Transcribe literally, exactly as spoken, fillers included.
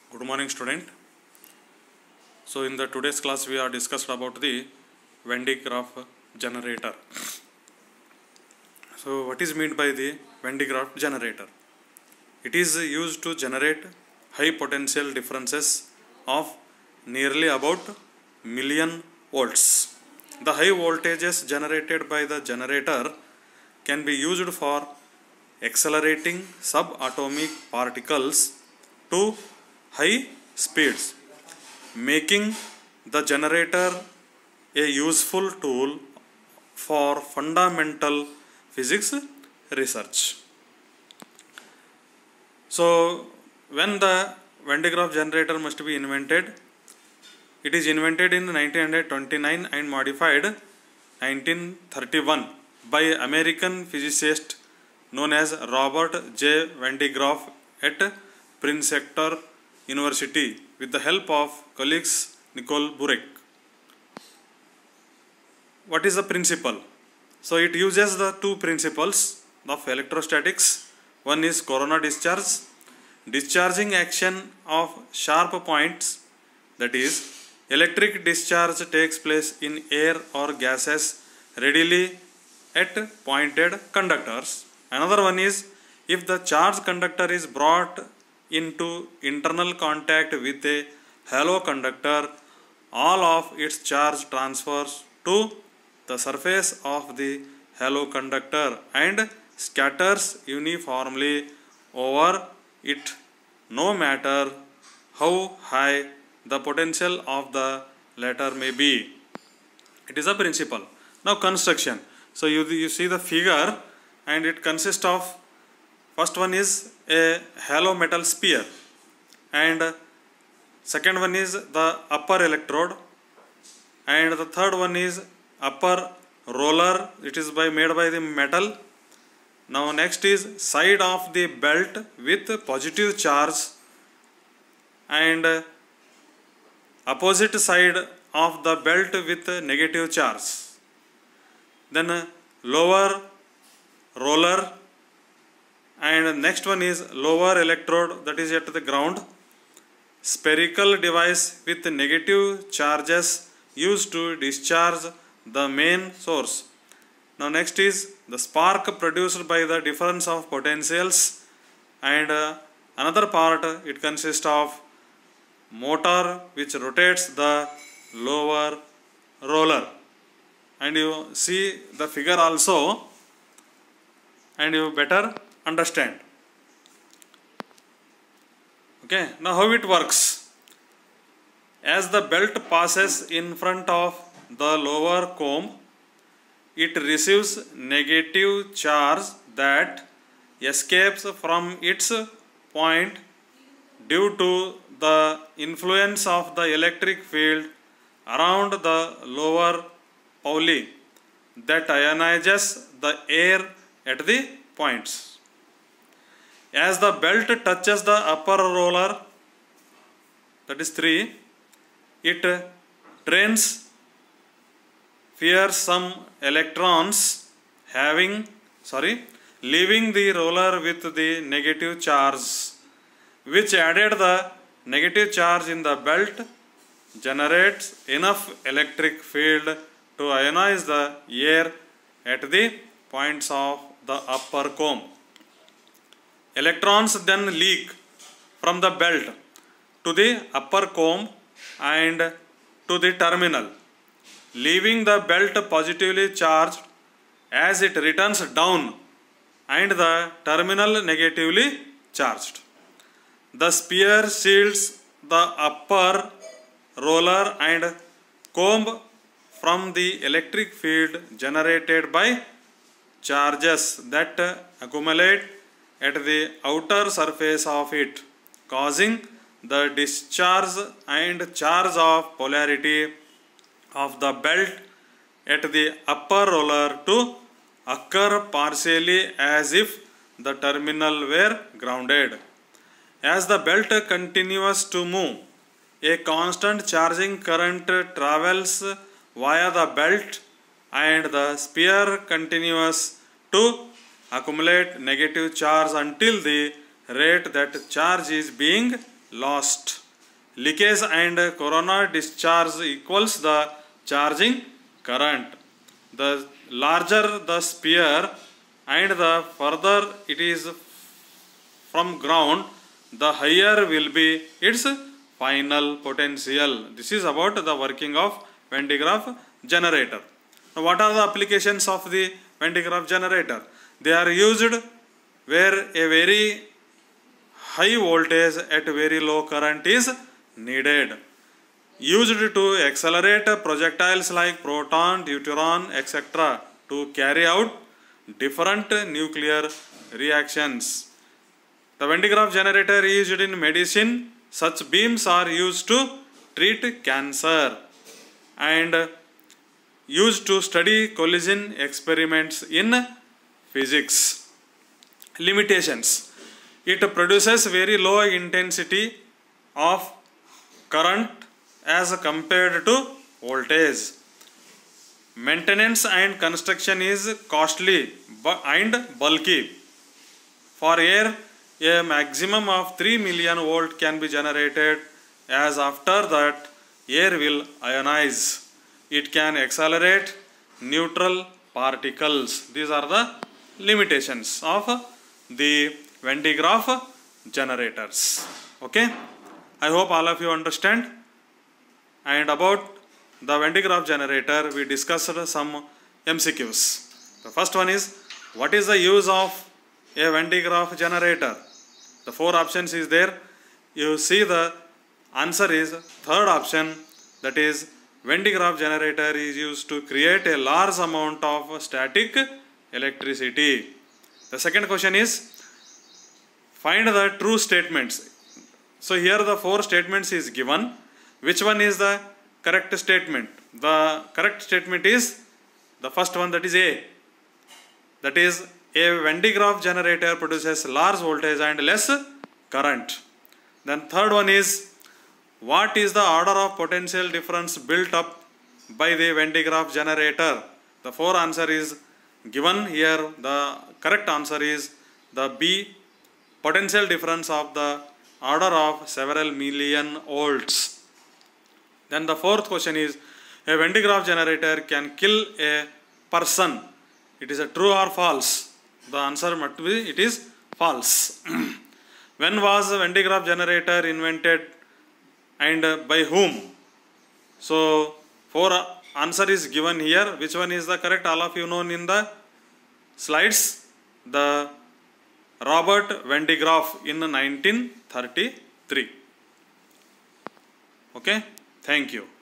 Good morning, student. So in the today's class we are discussed about the Venn diagram generator. So what is meant by the Venn diagram generator? It is used to generate high potential differences of nearly about million volts. The high voltages generated by the generator can be used for accelerating subatomic particles to high speeds, making the generator a useful tool for fundamental physics research. So, when the Venn diagram generator must be invented, it is invented in nineteen twenty-nine and modified nineteen thirty-one by American physicist known as Robert J. Venn diagram at Princeton University with the help of colleagues Nicole Burek. What is the principle? So it uses the two principles of electrostatics. One is corona discharge, discharging action of sharp points, that is, electric discharge takes place in air or gases readily at pointed conductors. Another one is if the charged conductor is brought into internal contact with a hollow conductor, all of its charge transfers to the surface of the hollow conductor and scatters uniformly over it, no matter how high the potential of the latter may be. It is a principle. Now construction. So you, you see the figure, and it consists of, first one is a hollow metal sphere, and second one is the upper electrode, and the third one is upper roller. It is by made by the metal. Now next is side of the belt with positive charge, and opposite side of the belt with negative charge. Then lower roller, and next one is lower electrode, that is at the ground. Spherical device with negative charges used to discharge the main source. Now next is the spark produced by the difference of potentials, and uh, another part, it consists of motor which rotates the lower roller. And you see the figure also, and you better understand. Okay, now how it works? As the belt passes in front of the lower comb, it receives negative charge that escapes from its point due to the influence of the electric field around the lower Pauli that ionizes the air at the points. As the belt touches the upper roller, that is three, it trains fires some electrons having, sorry, leaving the roller with the negative charge, which added the negative charge in the belt generates enough electric field to ionize the air at the points of the upper comb. Electrons then leak from the belt to the upper comb and to the terminal, leaving the belt positively charged as it returns down and the terminal negatively charged. The sphere shields the upper roller and comb from the electric field generated by charges that accumulate at the outer surface of it, causing the discharge and charge of polarity of the belt at the upper roller to occur partially as if the terminal were grounded. As the belt continues to move, a constant charging current travels via the belt, and the sphere continues to accumulate negative charge until the rate that charge is being lost. Leakage and corona discharge equals the charging current. The larger the sphere and the further it is from ground, the higher will be its final potential. This is about the working of Van de Graaff generator. Now, what are the applications of the Van de Graaff generator? They are used where a very high voltage at very low current is needed. Used to accelerate projectiles like proton, deuteron, et cetera to carry out different nuclear reactions. The Van de Graaff generator is used in medicine. Such beams are used to treat cancer and used to study collision experiments in physics. Limitations. It produces very low intensity of current as compared to voltage. Maintenance and construction is costly and bulky. For air, a maximum of three million volt can be generated, as after that air will ionize. It can accelerate neutral particles. These are the limitations of the Van de Graaff generators. Okay, I hope all of you understand. And about the Van de Graaff generator, we discussed some M C Qs. The first one is, what is the use of a Van de Graaff generator? The four options is there. You see the answer is third option, that is Van de Graaff generator is used to create a large amount of static electricity. The second question is, find the true statements. So here the four statements is given. Which one is the correct statement? The correct statement is the first one, that is A. That is, a Van de Graaff generator produces large voltage and less current. Then third one is, what is the order of potential difference built up by the Van de Graaff generator? The four answer is given here. The correct answer is the B, potential difference of the order of several million volts. Then the fourth question is, a Van de Graaff generator can kill a person. It is a true or false? The answer must be, it is false. When was the Van de Graaff generator invented and by whom? So, four answer is given here. Which one is the correct? All of you know in the slides. The Robert Van de Graaff in nineteen thirty-three. Okay, thank you.